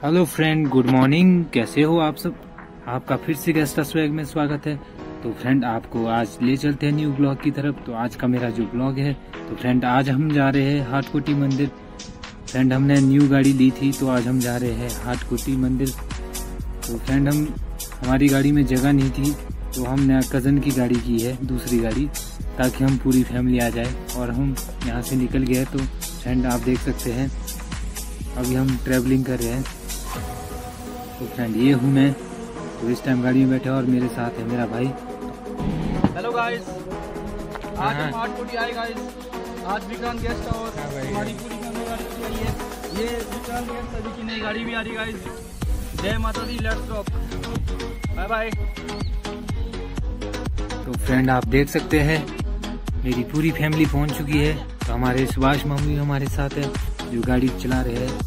Hello friend, good morning. कैसे हो आप सब? आपका फिर से गेस्टा स्वैग में स्वागत है। तो फ्रेंड, आपको आज ले चलते हैं न्यू ब्लॉग की तरफ। तो आज का मेरा जो ब्लॉग है, तो फ्रेंड आज हम जा रहे हैं हाटकोटी मंदिर। फ्रेंड, हमने न्यू गाड़ी ली थी तो आज हम जा रहे हैं हाटकोटी मंदिर। तो फ्रेंड, हमारी गाड़ी में जगह नहीं थी तो हमने कज़न की गाड़ी की है, दूसरी गाड़ी, ताकि हम पूरी फैमिली आ जाए। और हम यहाँ से निकल गए। तो फ्रेंड, आप देख सकते हैं अभी हम ट्रैवलिंग कर रहे हैं। तो फ्रेंड, ये हूँ मैं। तो इस टाइम गाड़ी में बैठे और मेरे साथ है मेरा भाई। हेलो गाइस, आज हम हाटकोटी आए गाइस। आज विक्रांत गेस्ट हाउस हमारी पूरी फैमिली गाड़ी आई है। ये विक्रांत गेस्ट अभी की नई गाड़ी भी आ रही गाइस। जय माता दी, लेट्स गो, बाय बाय। तो फ्रेंड, आप देख सकते हैं मेरी पूरी फैमिली पहुंच चुकी है। तो हमारे सुभाष मम्मी हमारे साथ है जो गाड़ी चला रहे हैं।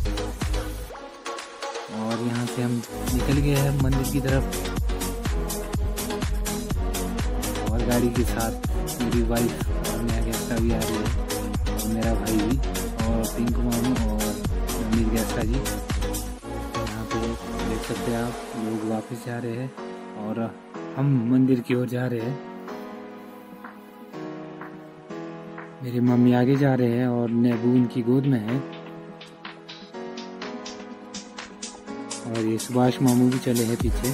और यहाँ से हम निकल गए हैं मंदिर की तरफ। और गाड़ी के साथ मेरी वाइफ और मेरा गेस्टा भी आ रही है, और मेरा भाई भी, और पिंकू मामू और मम्मी गेस्टा जी। यहाँ पे देख सकते हैं आप, लोग वापस जा रहे हैं और हम मंदिर की ओर जा रहे हैं। मेरी मम्मी आगे जा रहे हैं और नेबू उनकी गोद में है। और ये सुभाष मामू भी चले हैं पीछे।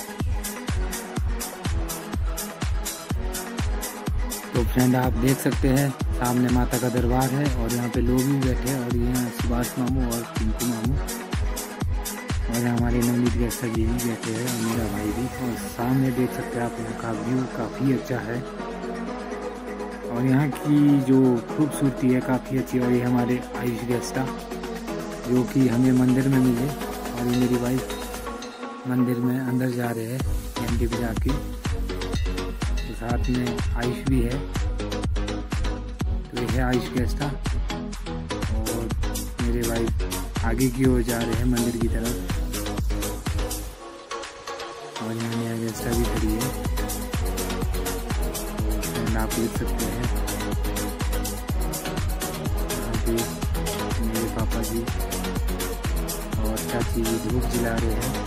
तो फ्रेंड, आप देख सकते हैं सामने माता का दरबार है और यहाँ पे लोग भी बैठे हैं। और ये सुभाष मामू और पिंकू मामू और हमारे नवनीत गेस्टा जी भी बैठे हैं और मेरा भाई भी। और सामने देख सकते हैं आप, यहाँ का व्यू काफ़ी अच्छा है और यहाँ की जो खूबसूरती है काफ़ी अच्छी। और ये हमारे आयुष गेस्टा जो कि हमें मंदिर में मिले। और ये मेरी वाइफ मंदिर में अंदर जा रहे हैं घंटी बजा के। तो साथ में आयुष भी है। तो ये है आयुष गेस्टा और मेरे वाइफ आगे की ओर जा रहे हैं मंदिर की तरफ। और यहाँ नया गेस्टा भी खड़ी है। तो आप देख सकते हैं यहाँ पे मेरे पापा जी और चाची धूप जला रहे हैं।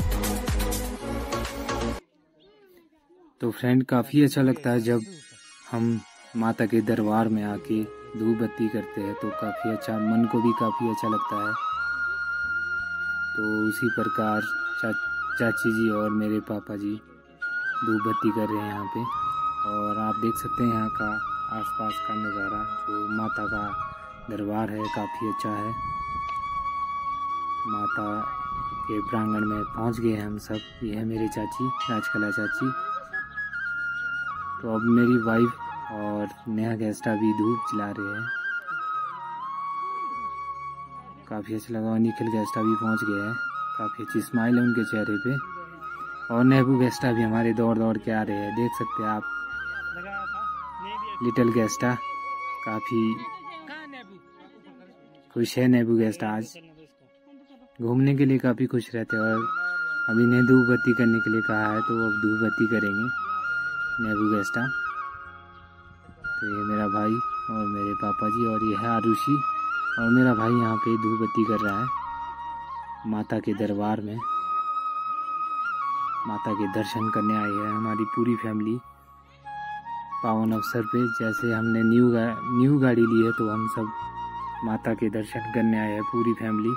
तो फ्रेंड, काफ़ी अच्छा लगता है जब हम माता के दरबार में आके धूप बत्ती करते हैं। तो काफ़ी अच्छा, मन को भी काफ़ी अच्छा लगता है। तो उसी प्रकार चाची जी और मेरे पापा जी धूप बत्ती कर रहे हैं यहाँ पे। और आप देख सकते हैं यहाँ का आसपास का नज़ारा, जो माता का दरबार है, काफ़ी अच्छा है। माता के प्रांगण में पहुंच गए हम सब। ये है मेरी चाची, राजकला चाची। तो अब मेरी वाइफ और नेहा गेस्टा भी धूप जला रहे हैं। काफ़ी अच्छा लगा। और निखिल गेस्टा भी पहुंच गए हैं। काफ़ी अच्छी स्माइल है उनके चेहरे पे। और नेबू गेस्टा भी हमारे दौड़ दौड़ के आ रहे हैं। देख सकते हैं आप, लिटिल गेस्टा काफ़ी खुश है। नेबू गेस्टा आज घूमने के लिए काफ़ी खुश रहते हैं। और अभी इन्हें धूप बत्ती करने के लिए कहा है, तो अब धूप बत्ती करेंगे नेबू गेस्टा। तो ये मेरा भाई और मेरे पापा जी, और ये है आरुषि। और मेरा भाई यहाँ पे धूप बत्ती कर रहा है माता के दरबार में। माता के दर्शन करने आई है हमारी पूरी फैमिली पावन अवसर पे। जैसे हमने न्यू गाड़ी ली है, तो हम सब माता के दर्शन करने आए हैं पूरी फैमिली।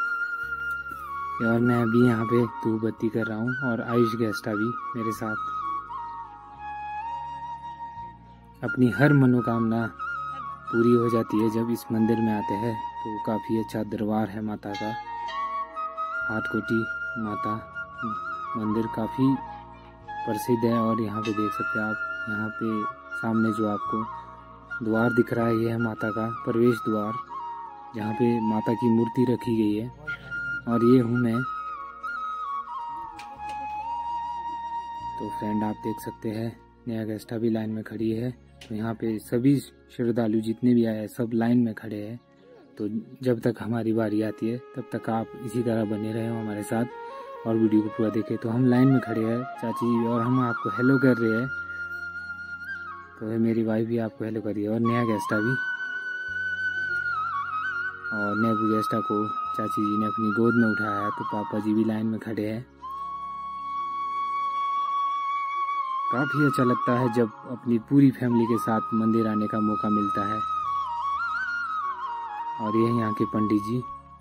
और मैं भी यहाँ पे धूप बत्ती कर रहा हूँ और आयुष गेस्टा भी मेरे साथ। अपनी हर मनोकामना पूरी हो जाती है जब इस मंदिर में आते हैं। तो काफ़ी अच्छा दरबार है माता का। हाटकोटी माता मंदिर काफ़ी प्रसिद्ध है। और यहाँ पे देख सकते हैं आप, यहाँ पे सामने जो आपको द्वार दिख रहा है, ये है माता का प्रवेश द्वार, जहाँ पे माता की मूर्ति रखी गई है। और ये हूँ मैं। तो फ्रेंड, आप देख सकते हैं नया गेस्टा भी लाइन में खड़ी है। तो यहाँ पे सभी श्रद्धालु जितने भी आए हैं सब लाइन में खड़े हैं। तो जब तक हमारी बारी आती है तब तक आप इसी तरह बने रहे हो हमारे साथ और वीडियो को पूरा देखें। तो हम लाइन में खड़े हैं चाची जी, और हम आपको हेलो कर रहे हैं। तो मेरी वाइफ भी आपको हेलो कर रही है और नया गेस्टा भी। और नेबू गेस्टा को चाची जी ने अपनी गोद में उठाया है, तो पापा जी भी लाइन में खड़े हैं। काफ़ी अच्छा लगता है जब अपनी पूरी फैमिली के साथ मंदिर आने का मौका मिलता है। और ये यहाँ के पंडित जी।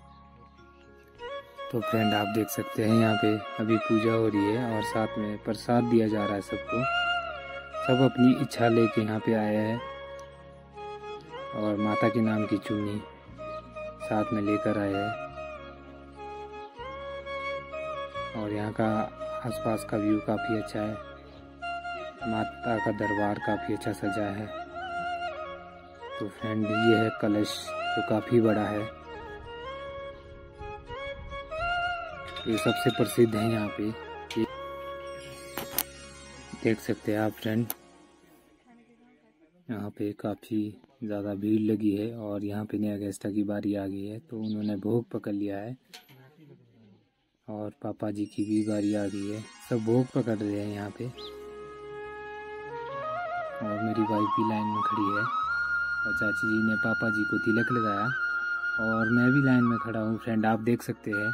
तो फ्रेंड आप देख सकते हैं यहाँ पे अभी पूजा हो रही है और साथ में प्रसाद दिया जा रहा है सबको। सब अपनी इच्छा लेके यहाँ पे आए हैं और माता के नाम की चुन्नी साथ में लेकर आए हैं। और यहाँ का आसपास का व्यू काफ़ी अच्छा है। माता का दरबार काफ़ी अच्छा सजा है। तो फ्रेंड ये है कलश जो काफ़ी बड़ा है। ये सबसे प्रसिद्ध है यहाँ पे। देख सकते हैं आप फ्रेंड, यहाँ पे काफ़ी ज़्यादा भीड़ लगी है और यहाँ पे नया गेस्टा की बारी आ गई है, तो उन्होंने भोग पकड़ लिया है। और पापा जी की भी बारी आ गई है, सब भोग पकड़ रहे हैं यहाँ पे। और मेरी वाइफ भी लाइन में खड़ी है और चाची जी ने पापा जी को तिलक लगाया और मैं भी लाइन में खड़ा हूँ फ्रेंड, आप देख सकते हैं।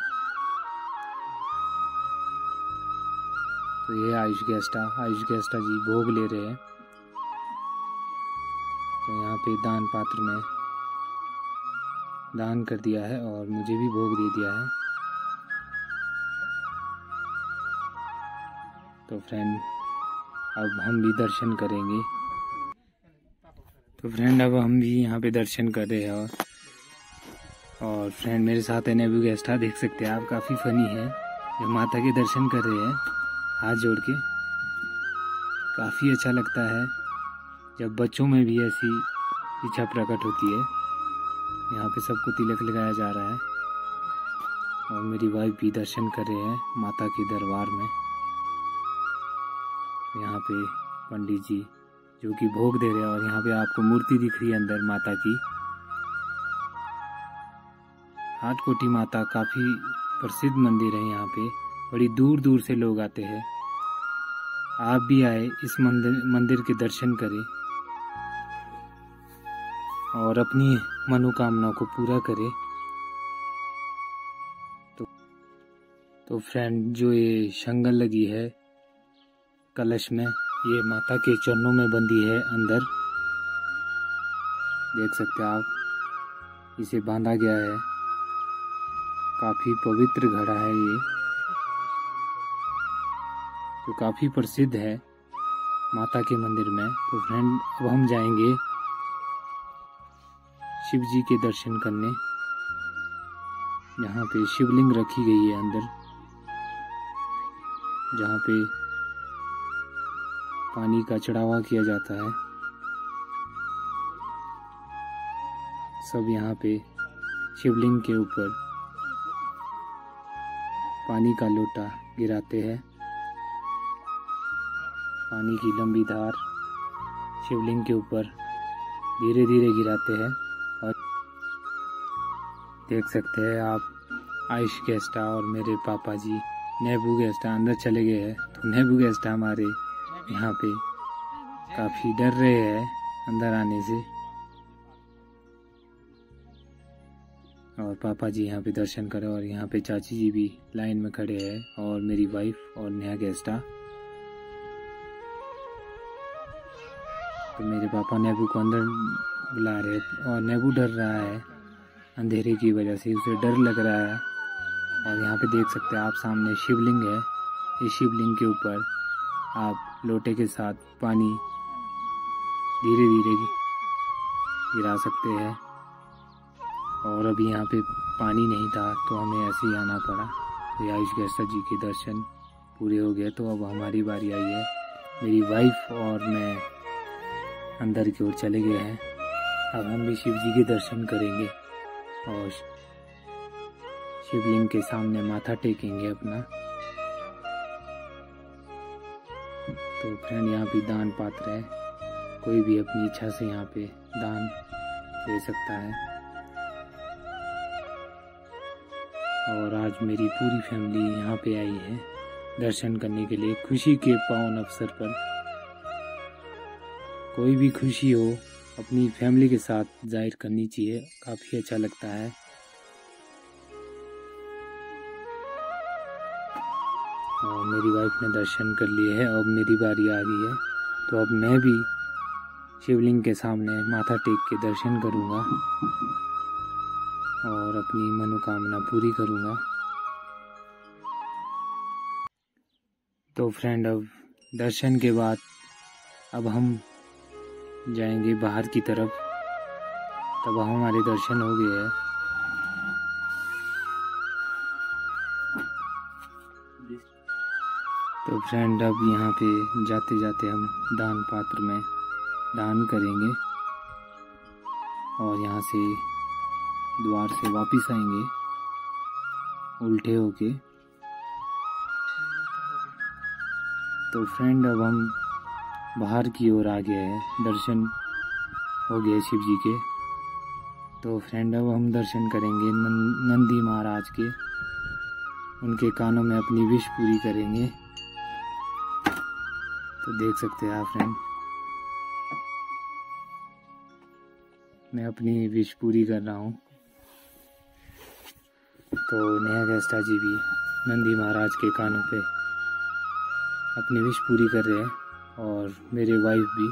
तो ये आयुष गेस्टा जी भोग ले रहे हैं। तो यहाँ पे दान पात्र में दान कर दिया है और मुझे भी भोग दे दिया है। तो फ्रेंड अब हम भी दर्शन करेंगे। तो फ्रेंड अब हम भी यहाँ पे दर्शन कर रहे हैं। और फ्रेंड मेरे साथ है नेबू गेस्टा, देख सकते हैं आप, काफ़ी फनी है। जो माता के दर्शन कर रहे हैं हाथ जोड़ के। काफ़ी अच्छा लगता है जब बच्चों में भी ऐसी इच्छा प्रकट होती है। यहाँ पे सबको तिलक लगाया जा रहा है और मेरी वाइफ भी दर्शन कर रहे हैं माता के दरबार में। यहाँ पे पंडित जी जो कि भोग दे रहे हैं और यहाँ पे आपको मूर्ति दिख रही है अंदर माता की। हाटकोटी माता काफ़ी प्रसिद्ध मंदिर है यहाँ पे, बड़ी दूर दूर से लोग आते हैं। आप भी आए इस मंदिर के दर्शन करें और अपनी मनोकामना को पूरा करें। तो फ्रेंड जो ये शंगल लगी है कलश में, ये माता के चरणों में बंधी है अंदर, देख सकते हैं आप। इसे बांधा गया है, काफ़ी पवित्र घड़ा है ये, जो काफ़ी प्रसिद्ध है माता के मंदिर में। तो फ्रेंड अब हम जाएंगे शिव जी के दर्शन करने। यहाँ पे शिवलिंग रखी गई है अंदर, जहाँ पे पानी का चढ़ावा किया जाता है। सब यहाँ पे शिवलिंग के ऊपर पानी का लोटा गिराते हैं। पानी की लंबी धार शिवलिंग के ऊपर धीरे धीरे गिराते हैं। और देख सकते हैं आप आयुष गेस्टा और मेरे पापा जी नेबू गेस्टा अंदर चले गए हैं। तो नेबू गेस्टा हमारे यहाँ पे काफ़ी डर रहे हैं अंदर आने से। और पापा जी यहाँ पे दर्शन करें और यहाँ पे चाची जी भी लाइन में खड़े हैं और मेरी वाइफ और नया गेस्टा। तो मेरे पापा नेबू को अंदर बुला रहे और नेबू डर रहा है अंधेरे की वजह से, उसे डर लग रहा है। और यहाँ पे देख सकते हैं आप सामने शिवलिंग है। इस शिवलिंग के ऊपर आप लोटे के साथ पानी धीरे धीरे गिरा सकते हैं। और अभी यहाँ पे पानी नहीं था तो हमें ऐसे ही आना पड़ा। तो आयुष गेस्टा जी के दर्शन पूरे हो गए। तो अब हमारी बारी आई है। मेरी वाइफ और मैं अंदर की ओर चले गए हैं। अब हम भी शिव जी के दर्शन करेंगे और शिवलिंग के सामने माथा टेकेंगे अपना। तो फ्रेंड यहाँ पे दान पात्र है, कोई भी अपनी इच्छा से यहाँ पे दान दे सकता है। और आज मेरी पूरी फैमिली यहाँ पे आई है दर्शन करने के लिए, खुशी के पावन अवसर पर। कोई भी खुशी हो अपनी फैमिली के साथ जाहिर करनी चाहिए, काफ़ी अच्छा लगता है। और मेरी वाइफ ने दर्शन कर लिए हैं। अब मेरी बारी आ गई है, तो अब मैं भी शिवलिंग के सामने माथा टेक के दर्शन करूँगा और अपनी मनोकामना पूरी करूँगा। तो फ्रेंड, अब दर्शन के बाद अब हम जाएंगे बाहर की तरफ। तब हमारे दर्शन हो गए हैं। तो फ्रेंड, अब यहाँ पे जाते जाते हम दान पात्र में दान करेंगे और यहाँ से द्वार से वापस आएंगे उल्टे होके। तो फ्रेंड, अब हम बाहर की ओर आ गए हैं। दर्शन हो गए शिव जी के। तो फ्रेंड, अब हम दर्शन करेंगे नंदी महाराज के। उनके कानों में अपनी विश पूरी करेंगे। तो देख सकते हैं आप फ्रेंड, मैं अपनी विश पूरी कर रहा हूँ। तो नेहा गेस्टा जी भी नंदी महाराज के कानों पे अपनी विश पूरी कर रहे हैं और मेरे वाइफ भी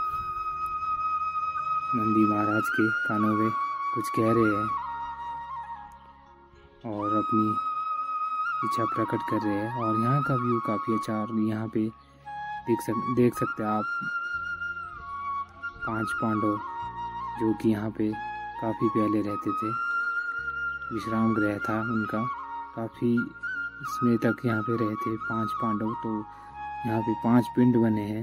नंदी महाराज के कानों में कुछ कह रहे हैं और अपनी इच्छा प्रकट कर रहे हैं। और यहाँ का व्यू काफ़ी अच्छा, और यहाँ पे देख सकते हैं आप 5 पांडव जो कि यहाँ पे काफ़ी पहले रहते थे। विश्राम गृह था उनका, काफ़ी समय तक यहाँ पे रहे थे 5 पांडव। तो यहाँ पे 5 पिंड बने हैं।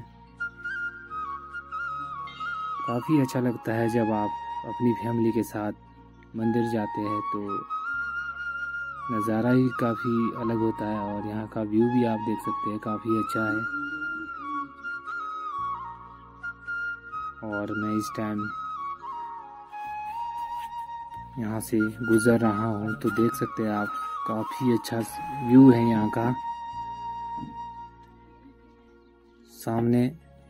काफ़ी अच्छा लगता है जब आप अपनी फैमिली के साथ मंदिर जाते हैं, तो नज़ारा ही काफ़ी अलग होता है। और यहाँ का व्यू भी आप देख सकते हैं, काफ़ी अच्छा है। और मैं इस टाइम यहाँ से गुज़र रहा हूँ, तो देख सकते हैं आप काफ़ी अच्छा व्यू है यहाँ का। सामने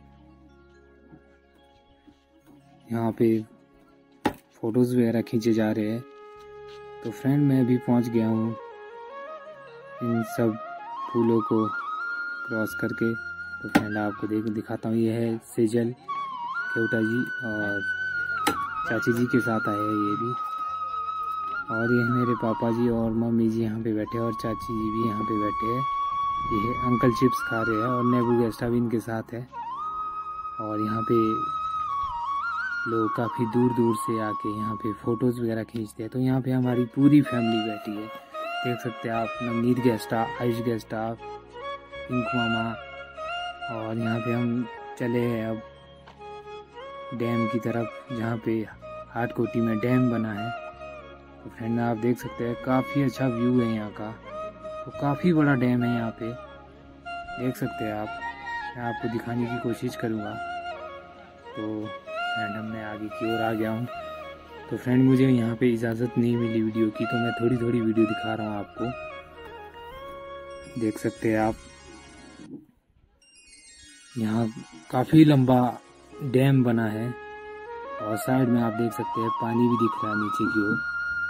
यहाँ पे फोटोज़ वगैरह खींचे जा रहे हैं। तो फ्रेंड, मैं भी पहुँच गया हूँ इन सब फूलों को क्रॉस करके। तो फ्रेंड, आपको दिखाता हूँ, ये है सेजल केवटा जी और चाची जी के साथ आए हैं ये भी। और ये मेरे पापा जी और मम्मी जी यहाँ पे बैठे हैं और चाची जी भी यहाँ पे बैठे हैं। ये अंकल चिप्स खा रहे हैं और नेबू गेस्टा भी इनके साथ है। और यहाँ पे लोग काफ़ी दूर दूर से आके यहाँ पे फ़ोटोज़ वगैरह खींचते हैं। तो यहाँ पे हमारी पूरी फैमिली बैठी है, देख सकते हैं आप। नवनीत गेस्टा, आयुष गेस्टा, पिंकू मामा। और यहाँ पे हम चले हैं अब डैम की तरफ, जहाँ पे हाटकोटी में डैम बना है। तो फ्रेंड, आप देख सकते हैं काफ़ी अच्छा व्यू है यहाँ का। तो काफ़ी बड़ा डैम है यहाँ पे, देख सकते हैं आप। मैं आपको दिखाने की कोशिश करूँगा। तो फ्रेंड, अब मैं आगे की ओर आ गया हूँ। तो फ्रेंड, मुझे यहाँ पे इजाज़त नहीं मिली वीडियो की, तो मैं थोड़ी थोड़ी वीडियो दिखा रहा हूँ आपको। देख सकते हैं आप, यहाँ काफ़ी लंबा डैम बना है और साइड में आप देख सकते हैं पानी भी दिख रहा है नीचे की ओर।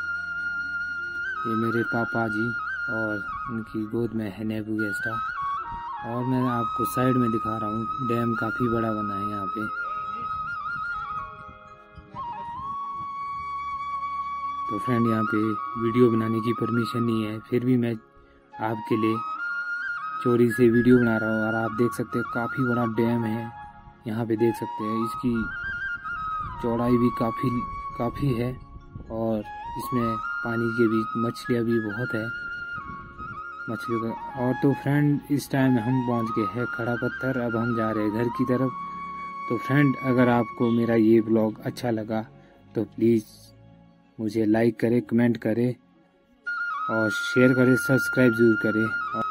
ये मेरे पापा जी और उनकी गोद में है नेबू गेस्टा। और मैं आपको साइड में दिखा रहा हूँ, डैम काफ़ी बड़ा बना है यहाँ पे। तो फ्रेंड, यहाँ पे वीडियो बनाने की परमिशन नहीं है, फिर भी मैं आपके लिए चोरी से वीडियो बना रहा हूँ। और आप देख सकते हैं काफ़ी बड़ा डैम है यहाँ पे, देख सकते हैं। इसकी चौड़ाई भी काफ़ी है और इसमें पानी के बीच मछलियाँ भी बहुत है, मछलियों का। और तो फ्रेंड, इस टाइम हम पहुँच गए हैं खड़ा पत्थर। अब हम जा रहे हैं घर की तरफ। तो फ्रेंड, अगर आपको मेरा ये ब्लॉग अच्छा लगा तो प्लीज़ मुझे लाइक करें, कमेंट करें और शेयर करें, सब्सक्राइब ज़रूर करें।